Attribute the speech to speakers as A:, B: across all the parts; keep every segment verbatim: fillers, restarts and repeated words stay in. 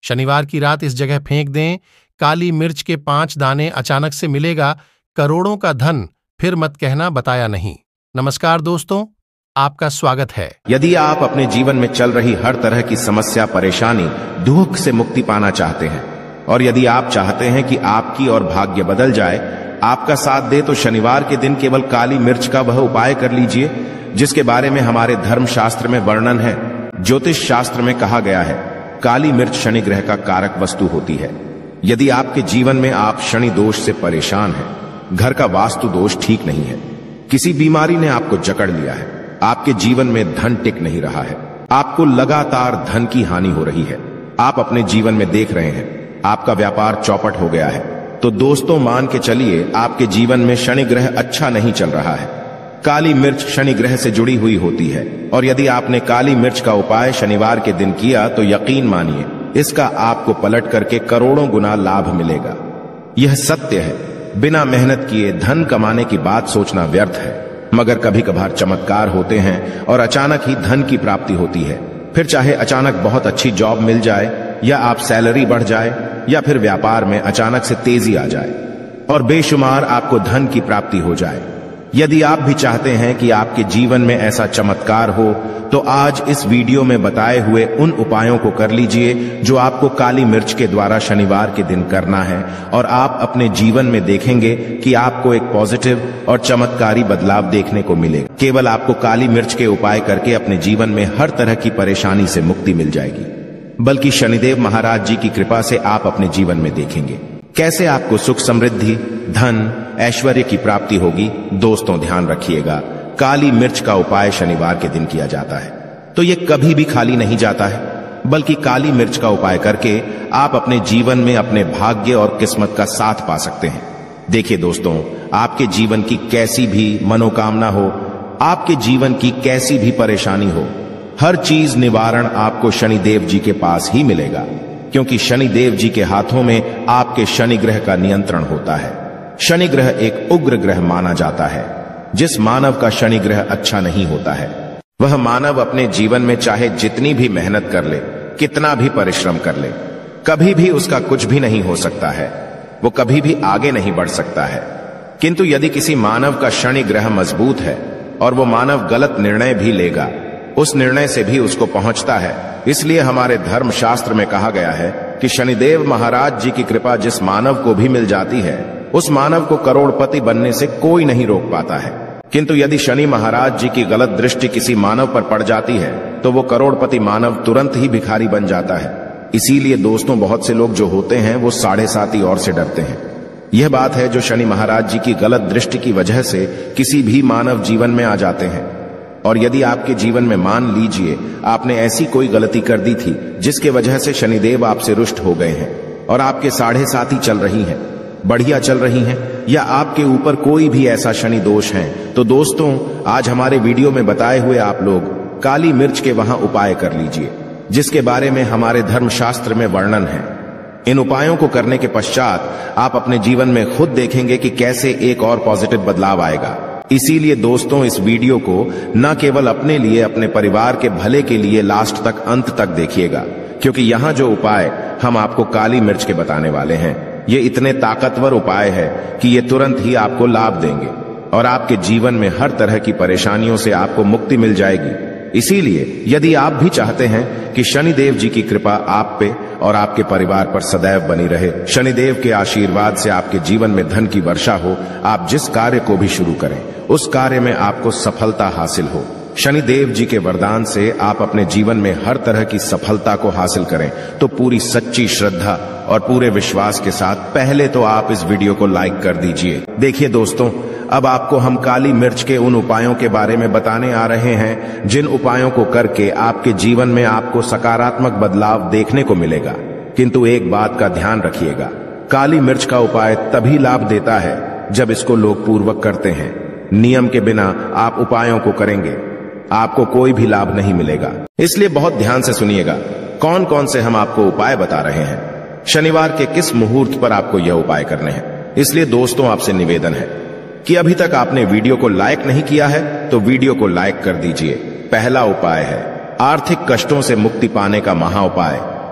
A: शनिवार की रात इस जगह फेंक दें, काली मिर्च के पांच दाने अचानक से मिलेगा करोड़ों का धन, फिर मत कहना बताया नहीं। नमस्कार दोस्तों, आपका स्वागत है।
B: यदि आप अपने जीवन में चल रही हर तरह की समस्या, परेशानी, दुख से मुक्ति पाना चाहते हैं और यदि आप चाहते हैं कि आपकी और भाग्य बदल जाए, आपका साथ दे, तो शनिवार के दिन केवल काली मिर्च का वह उपाय कर लीजिए जिसके बारे में हमारे धर्म शास्त्र में वर्णन है। ज्योतिष शास्त्र में कहा गया है, काली मिर्च शनि ग्रह का कारक वस्तु होती है। यदि आपके जीवन में आप शनि दोष से परेशान हैं, घर का वास्तु दोष ठीक नहीं है, किसी बीमारी ने आपको जकड़ लिया है, आपके जीवन में धन टिक नहीं रहा है, आपको लगातार धन की हानि हो रही है, आप अपने जीवन में देख रहे हैं आपका व्यापार चौपट हो गया है, तो दोस्तों मान के चलिए आपके जीवन में शनि ग्रह अच्छा नहीं चल रहा है। काली मिर्च शनि ग्रह से जुड़ी हुई होती है और यदि आपने काली मिर्च का उपाय शनिवार के दिन किया तो यकीन मानिए इसका आपको पलट करके करोड़ों गुना लाभ मिलेगा। यह सत्य है। बिना मेहनत किए धन कमाने की बात सोचना व्यर्थ है, मगर कभी कभार चमत्कार होते हैं और अचानक ही धन की प्राप्ति होती है। फिर चाहे अचानक बहुत अच्छी जॉब मिल जाए या आप सैलरी बढ़ जाए या फिर व्यापार में अचानक से तेजी आ जाए और बेशुमार आपको धन की प्राप्ति हो जाए। यदि आप भी चाहते हैं कि आपके जीवन में ऐसा चमत्कार हो तो आज इस वीडियो में बताए हुए उन उपायों को कर लीजिए जो आपको काली मिर्च के द्वारा शनिवार के दिन करना है और आप अपने जीवन में देखेंगे कि आपको एक पॉजिटिव और चमत्कारी बदलाव देखने को मिलेगा। केवल आपको काली मिर्च के उपाय करके अपने जीवन में हर तरह की परेशानी से मुक्ति मिल जाएगी, बल्कि शनिदेव महाराज जी की कृपा से आप अपने जीवन में देखेंगे कैसे आपको सुख, समृद्धि, धन, ऐश्वर्य की प्राप्ति होगी। दोस्तों ध्यान रखिएगा, काली मिर्च का उपाय शनिवार के दिन किया जाता है तो यह कभी भी खाली नहीं जाता है, बल्कि काली मिर्च का उपाय करके आप अपने जीवन में अपने भाग्य और किस्मत का साथ पा सकते हैं। देखिए दोस्तों, आपके जीवन की कैसी भी मनोकामना हो, आपके जीवन की कैसी भी परेशानी हो, हर चीज निवारण आपको शनिदेव जी के पास ही मिलेगा, क्योंकि शनिदेव जी के हाथों में आपके शनि ग्रह का नियंत्रण होता है। शनि ग्रह एक उग्र ग्रह माना जाता है। जिस मानव का शनि ग्रह अच्छा नहीं होता है, वह मानव अपने जीवन में चाहे जितनी भी मेहनत कर ले, कितना भी परिश्रम कर ले, कभी भी उसका कुछ भी नहीं हो सकता है, वो कभी भी आगे नहीं बढ़ सकता है। किंतु यदि किसी मानव का शनि ग्रह मजबूत है और वो मानव गलत निर्णय भी लेगा, उस निर्णय से भी उसको पहुंचता है। इसलिए हमारे धर्म शास्त्र में कहा गया है कि शनिदेव महाराज जी की कृपा जिस मानव को भी मिल जाती है, उस मानव को करोड़पति बनने से कोई नहीं रोक पाता है। किंतु यदि शनि महाराज जी की गलत दृष्टि किसी मानव पर पड़ जाती है तो वो करोड़पति मानव तुरंत ही भिखारी बन जाता है। इसीलिए दोस्तों, बहुत से लोग जो होते हैं वो साढ़े साती और से डरते हैं। यह बात है जो शनि महाराज जी की गलत दृष्टि की वजह से किसी भी मानव जीवन में आ जाते हैं। और यदि आपके जीवन में मान लीजिए आपने ऐसी कोई गलती कर दी थी जिसके वजह से शनिदेव आपसे रुष्ट हो गए हैं और आपके साढ़े साती चल रही हैं, बढ़िया चल रही हैं, या आपके ऊपर कोई भी ऐसा शनि दोष है, तो दोस्तों आज हमारे वीडियो में बताए हुए आप लोग काली मिर्च के वहां उपाय कर लीजिए जिसके बारे में हमारे धर्म शास्त्र में वर्णन है। इन उपायों को करने के पश्चात आप अपने जीवन में खुद देखेंगे कि कैसे एक और पॉजिटिव बदलाव आएगा। इसीलिए दोस्तों इस वीडियो को न केवल अपने लिए, अपने परिवार के भले के लिए लास्ट तक, अंत तक देखिएगा, क्योंकि यहाँ जो उपाय हम आपको काली मिर्च के बताने वाले हैं, ये इतने ताकतवर उपाय है कि ये तुरंत ही आपको लाभ देंगे और आपके जीवन में हर तरह की परेशानियों से आपको मुक्ति मिल जाएगी। इसीलिए यदि आप भी चाहते हैं कि शनिदेव जी की कृपा आप पे और आपके परिवार पर सदैव बनी रहे, शनिदेव के आशीर्वाद से आपके जीवन में धन की वर्षा हो, आप जिस कार्य को भी शुरू करें उस कार्य में आपको सफलता हासिल हो, शनिदेव जी के वरदान से आप अपने जीवन में हर तरह की सफलता को हासिल करें, तो पूरी सच्ची श्रद्धा और पूरे विश्वास के साथ पहले तो आप इस वीडियो को लाइक कर दीजिए। देखिए दोस्तों, अब आपको हम काली मिर्च के उन उपायों के बारे में बताने आ रहे हैं जिन उपायों को करके आपके जीवन में आपको सकारात्मक बदलाव देखने को मिलेगा। किंतु एक बात का ध्यान रखिएगा, काली मिर्च का उपाय तभी लाभ देता है जब इसको लोग पूर्वक करते हैं। नियम के बिना आप उपायों को करेंगे, आपको कोई भी लाभ नहीं मिलेगा। इसलिए बहुत ध्यान से सुनिएगा कौन कौन से हम आपको उपाय बता रहे हैं, शनिवार के किस मुहूर्त पर आपको यह उपाय करने हैं। इसलिए दोस्तों आपसे निवेदन है कि अभी तक आपने वीडियो को लाइक नहीं किया है तो वीडियो को लाइक कर दीजिए। पहला उपाय है आर्थिक कष्टों से मुक्ति पाने का महा उपाय,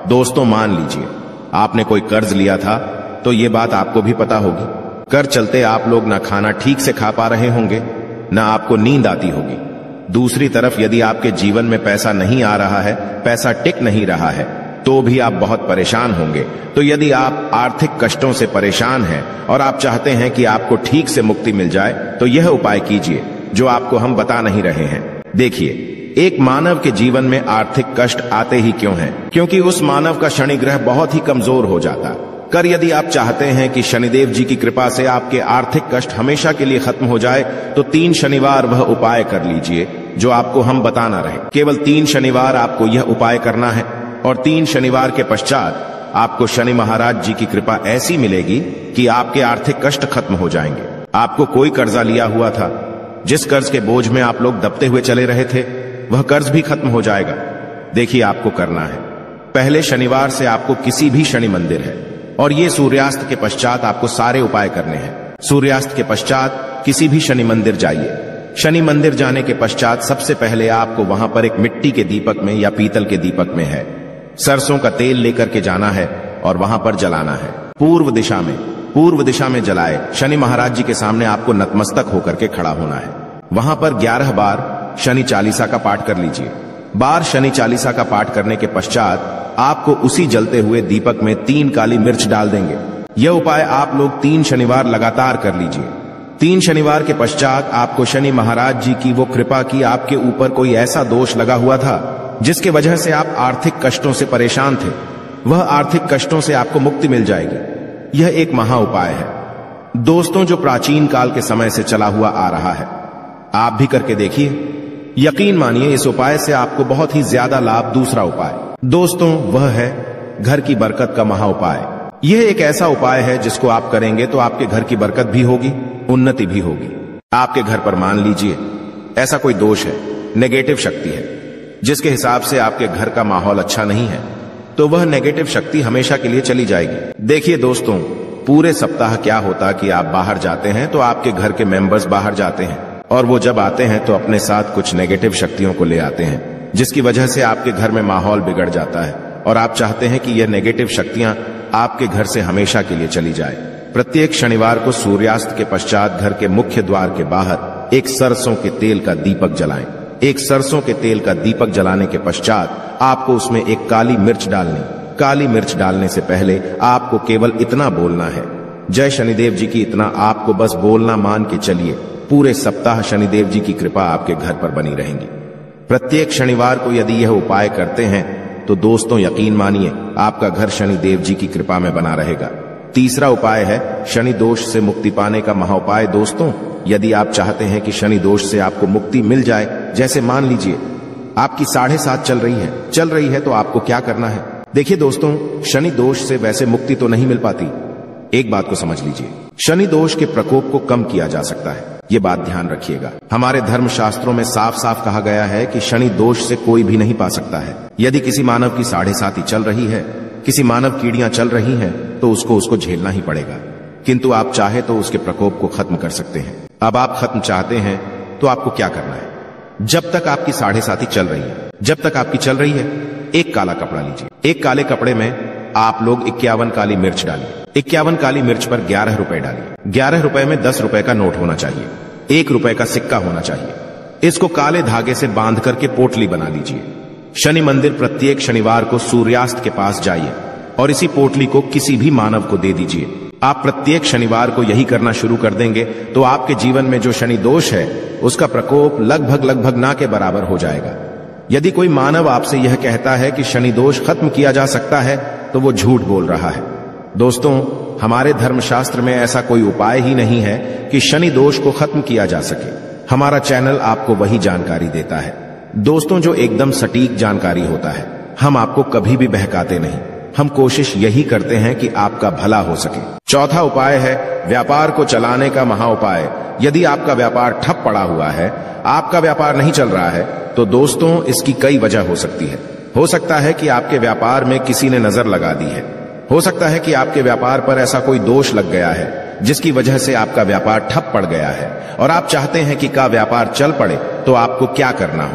B: दोस्तों मान लीजिए आपने कोई कर्ज लिया था, तो ये बात आपको भी पता होगी। कर्ज चलते आप लोग ना खाना ठीक से खा पा रहे होंगे, ना आपको नींद आती होगी। दूसरी तरफ यदि आपके जीवन में पैसा नहीं आ रहा है, पैसा टिक नहीं रहा है, तो भी आप बहुत परेशान होंगे। तो यदि आप आर्थिक कष्टों से परेशान हैं और आप चाहते हैं कि आपको ठीक से मुक्ति मिल जाए, तो यह उपाय कीजिए जो आपको हम बता नहीं रहे हैं। देखिए, एक मानव के जीवन में आर्थिक कष्ट आते ही क्यों हैं? क्योंकि उस मानव का शनि ग्रह बहुत ही कमजोर हो जाता। कर यदि आप चाहते हैं कि शनिदेव जी की कृपा से आपके आर्थिक कष्ट हमेशा के लिए खत्म हो जाए, तो तीन शनिवार वह उपाय कर लीजिए जो आपको हम बताना रहे। केवल तीन शनिवार आपको यह उपाय करना है और तीन शनिवार के पश्चात आपको शनि महाराज जी की कृपा ऐसी मिलेगी कि आपके आर्थिक कष्ट खत्म हो जाएंगे। आपको कोई कर्जा लिया हुआ था, जिस कर्ज के बोझ में आप लोग दबते हुए चले रहे थे, वह कर्ज भी खत्म हो जाएगा। देखिए, आपको करना है, पहले शनिवार से आपको किसी भी शनि मंदिर है और ये सूर्यास्त के पश्चात आपको सारे उपाय करने हैं। सूर्यास्त के पश्चात किसी भी शनि मंदिर जाइए। शनि मंदिर जाने के पश्चात सबसे पहले आपको वहां पर एक मिट्टी के दीपक में या पीतल के दीपक में है सरसों का तेल लेकर के जाना है और वहां पर जलाना है। पूर्व दिशा में पूर्व दिशा में जलाए शनि महाराज जी के सामने आपको नतमस्तक होकर के खड़ा होना है। वहां पर ग्यारह बार शनि चालीसा का पाठ कर लीजिए। बार शनि चालीसा का पाठ करने के पश्चात आपको उसी जलते हुए दीपक में तीन काली मिर्च डाल देंगे। यह उपाय आप लोग तीन शनिवार लगातार कर लीजिए। तीन शनिवार के पश्चात आपको शनि महाराज जी की वो कृपा की आपके ऊपर कोई ऐसा दोष लगा हुआ था जिसके वजह से आप आर्थिक कष्टों से परेशान थे, वह आर्थिक कष्टों से आपको मुक्ति मिल जाएगी। यह एक महा उपाय है दोस्तों, जो प्राचीन काल के समय से चला हुआ आ रहा है। आप भी करके देखिए, यकीन मानिए इस उपाय से आपको बहुत ही ज्यादा लाभ। दूसरा उपाय दोस्तों वह है घर की बरकत का महा उपाय। यह एक ऐसा उपाय है जिसको आप करेंगे तो आपके घर की बरकत भी होगी, उन्नति भी होगी। आपके घर पर मान लीजिए ऐसा कोई दोष है, नेगेटिव शक्ति है, जिसके हिसाब से आपके घर का माहौल अच्छा नहीं है, तो वह नेगेटिव शक्ति हमेशा के लिए चली जाएगी। देखिए दोस्तों, पूरे सप्ताह क्या होता कि आप बाहर जाते हैं तो आपके घर के मेंबर्स बाहर जाते हैं और वो जब आते हैं तो अपने साथ कुछ नेगेटिव शक्तियों को ले आते हैं, जिसकी वजह से आपके घर में माहौल बिगड़ जाता है और आप चाहते हैं कि यह नेगेटिव शक्तियां आपके घर से हमेशा के लिए चली जाए। प्रत्येक शनिवार को सूर्यास्त के पश्चात घर के मुख्य द्वार के बाहर एक सरसों के तेल का दीपक जलाएं। एक सरसों के तेल का दीपक जलाने के पश्चात आपको उसमें एक काली मिर्च डालनी। काली मिर्च डालने से पहले आपको केवल इतना बोलना है, जय शनिदेव जी की। इतना आपको बस बोलना, मान के चलिए पूरे सप्ताह शनिदेव जी की कृपा आपके घर पर बनी रहेगी। प्रत्येक शनिवार को यदि यह उपाय करते हैं तो दोस्तों यकीन मानिए आपका घर शनिदेव जी की कृपा में बना रहेगा। तीसरा उपाय है शनि दोष से मुक्ति पाने का महाउपाय। दोस्तों, यदि आप चाहते हैं कि शनि दोष से आपको मुक्ति मिल जाए, जैसे मान लीजिए आपकी साढ़े सात चल रही है चल रही है तो आपको क्या करना है? देखिए दोस्तों, शनि दोष से वैसे मुक्ति तो नहीं मिल पाती। एक बात को समझ लीजिए, शनि दोष के प्रकोप को कम किया जा सकता है। ये बात ध्यान रखिएगा। हमारे धर्म शास्त्रों में साफ साफ कहा गया है कि शनि दोष से कोई भी नहीं पा सकता है। यदि किसी मानव की साढ़े सात ही चल रही है, किसी मानव कीड़ियां चल रही हैं, तो उसको उसको झेलना ही पड़ेगा। किंतु आप चाहे तो उसके प्रकोप को खत्म कर सकते हैं। अब आप खत्म चाहते हैं तो आपको क्या करना है? जब तक आपकी साढ़े सात ही चल रही है, जब तक आपकी चल रही है, एक काला कपड़ा लीजिए। एक काले कपड़े में आप लोग इक्यावन काली मिर्च डालिए। इक्यावन काली मिर्च पर ग्यारह रुपए डालिए। ग्यारह रुपए में दस रुपए का नोट होना चाहिए, एक रुपए का सिक्का होना चाहिए। इसको काले धागे से बांध करके पोटली बना लीजिए। शनि मंदिर प्रत्येक शनिवार को सूर्यास्त के पास जाइए और इसी पोटली को किसी भी मानव को दे दीजिए। आप प्रत्येक शनिवार को यही करना शुरू कर देंगे तो आपके जीवन में जो शनि दोष है उसका प्रकोप लगभग लगभग ना के बराबर हो जाएगा। यदि कोई मानव आपसे यह कहता है कि शनि दोष खत्म किया जा सकता है तो वो झूठ बोल रहा है। दोस्तों, हमारे धर्मशास्त्र में ऐसा कोई उपाय ही नहीं है कि शनि दोष को खत्म किया जा सके। हमारा चैनल आपको वही जानकारी देता है दोस्तों, जो एकदम सटीक जानकारी होता है। हम आपको कभी भी बहकाते नहीं, हम कोशिश यही करते हैं कि आपका भला हो सके। चौथा उपाय है व्यापार को चलाने का महा उपाय। यदि आपका व्यापार ठप पड़ा हुआ है, आपका व्यापार नहीं चल रहा है, तो दोस्तों इसकी कई वजह हो सकती है। हो सकता है कि आपके व्यापार में किसी ने नजर लगा दी है। हो सकता है कि आपके व्यापार पर ऐसा कोई दोष लग गया है जिसकी वजह से आपका व्यापार ठप पड़ गया है और आप चाहते हैं कि का व्यापार चल पड़े। तो आपको क्या करना होगा?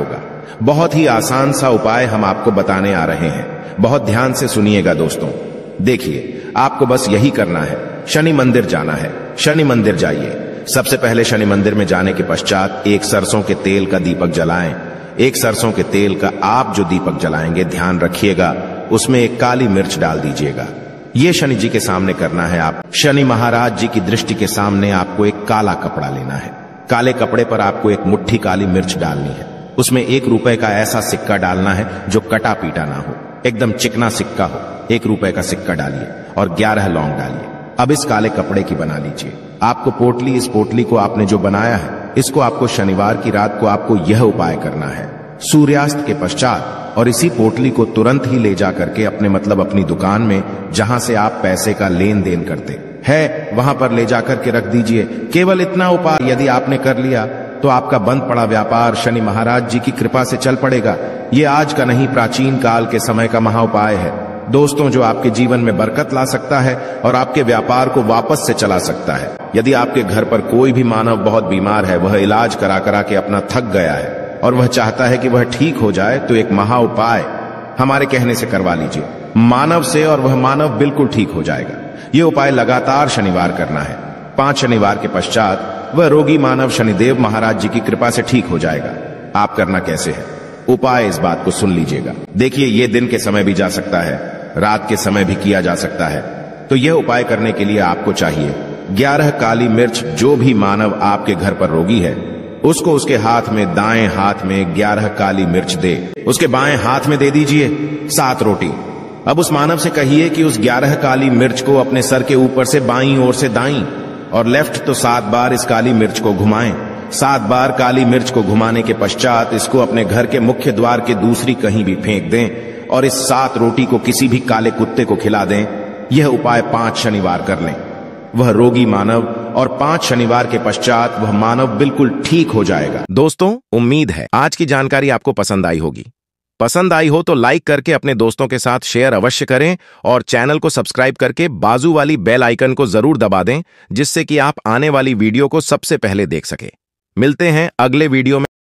B: बहुत ही आसान सा उपाय हम आपको बताने आ रहे हैं। बहुत ध्यान से सुनिएगा दोस्तों। देखिए, आपको बस यही करना है, शनि मंदिर जाना है। शनि मंदिर जाइए। सबसे पहले शनि मंदिर में जाने के पश्चात एक सरसों के तेल का दीपक जलाएं। एक सरसों के तेल का आप जो दीपक जलाएंगे, ध्यान रखिएगा उसमें एक काली मिर्च डाल दीजिएगा। ये शनि जी के सामने करना है। आप शनि महाराज जी की दृष्टि के सामने आपको एक काला कपड़ा लेना है। काले कपड़े पर आपको एक मुट्ठी काली मिर्च डालनी है। उसमें एक रुपए का ऐसा सिक्का डालना है जो कटा पीटा ना हो, एकदम चिकना सिक्का हो। एक रुपए का सिक्का डालिए और ग्यारह लौंग डालिए। अब इस काले कपड़े की बना लीजिए। आपको पोटली, इस पोटली को आपने जो बनाया है, इसको आपको शनिवार की रात को आपको यह उपाय करना है। सूर्यास्त के पश्चात और इसी पोटली को तुरंत ही ले जा करके अपने मतलब अपनी दुकान में, जहां से आप पैसे का लेन देन करते हैं, वहां पर ले जाकर के रख दीजिए। केवल इतना उपाय यदि आपने कर लिया तो आपका बंद पड़ा व्यापार शनि महाराज जी की कृपा से चल पड़ेगा। ये आज का नहीं, प्राचीन काल के समय का महा उपाय है दोस्तों, जो आपके जीवन में बरकत ला सकता है और आपके व्यापार को वापस से चला सकता है। यदि आपके घर पर कोई भी मानव बहुत बीमार है, वह इलाज करा करा के अपना थक गया है और वह चाहता है कि वह ठीक हो जाए, तो एक महा उपाय हमारे कहने से करवा लीजिए मानव से, और वह मानव बिल्कुल ठीक हो जाएगा। यह उपाय लगातार शनिवार करना है। पांच शनिवार के पश्चात वह रोगी मानव शनिदेव महाराज जी की कृपा से ठीक हो जाएगा। आप करना कैसे है, उपाय इस बात को सुन लीजिएगा। देखिए, यह दिन के समय भी जा सकता है, रात के समय भी किया जा सकता है। तो यह उपाय करने के लिए आपको चाहिए ग्यारह काली मिर्च। जो भी मानव आपके घर पर रोगी है, उसको उसके हाथ में, दाएं हाथ में ग्यारह काली मिर्च दे। उसके बाएं हाथ में दे दीजिए सात रोटी। अब उस मानव से कहिए कि उस ग्यारह काली मिर्च को अपने सर के ऊपर से बाईं ओर से दाईं और लेफ्ट तो सात बार इस काली मिर्च को घुमाएं। सात बार काली मिर्च को घुमाने के पश्चात इसको अपने घर के मुख्य द्वार के दूसरी कहीं भी फेंक दें और इस सात रोटी को किसी भी काले कुत्ते को खिला दें। यह उपाय पांच शनिवार कर लें। वह रोगी मानव और पांच शनिवार के पश्चात वह मानव बिल्कुल ठीक हो जाएगा। दोस्तों, उम्मीद है आज की जानकारी आपको पसंद आई होगी। पसंद आई हो तो लाइक करके अपने दोस्तों के साथ शेयर अवश्य करें और चैनल को सब्सक्राइब करके बाजू वाली बेल आइकन को जरूर दबा दें, जिससे कि आप आने वाली वीडियो को सबसे पहले देख सके। मिलते हैं अगले वीडियो में।